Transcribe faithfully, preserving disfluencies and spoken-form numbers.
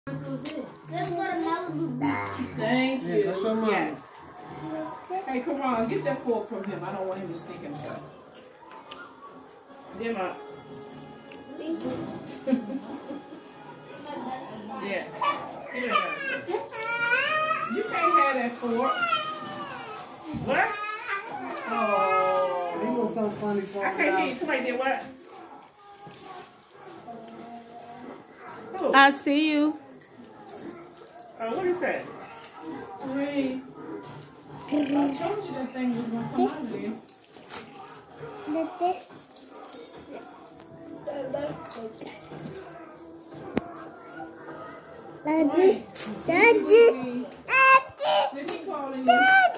Let's go to Malibu Beach. Thank you. Yeah, that's your mom. Yes. Hey, come on, get that fork from him. I don't want him to stink himself. Give up. Yeah. Give it up. You can't have that fork. What? Oh. Ain't no something funny for I can't hear you. Somebody did what? Who? I see you. Oh, what is that? Three. I told you that thing was going to come out of there. Daddy, Daddy, Daddy, Did he call in you?